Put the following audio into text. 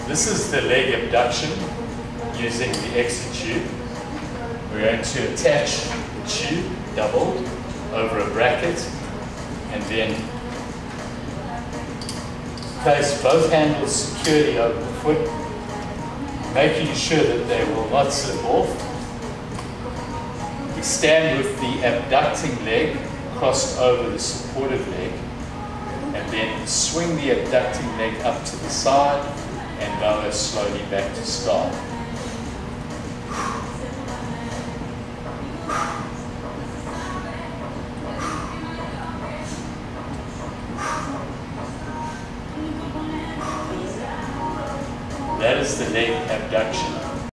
This is the leg abduction using the exit tube. We're going to attach the tube doubled over a bracket and then place both handles securely over the foot, making sure that they will not slip off. We stand with the abducting leg crossed over the supportive leg and then swing the abducting leg up to the side and lower slowly back to start. That is the leg abduction.